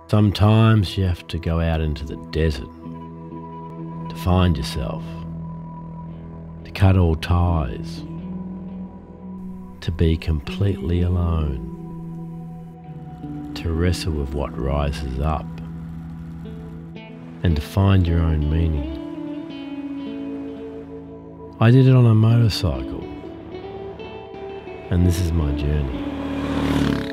Sometimes you have to go out into the desert to find yourself, to cut all ties, to be completely alone, to wrestle with what rises up, and to find your own meaning. I did it on a motorcycle, and this is my journey.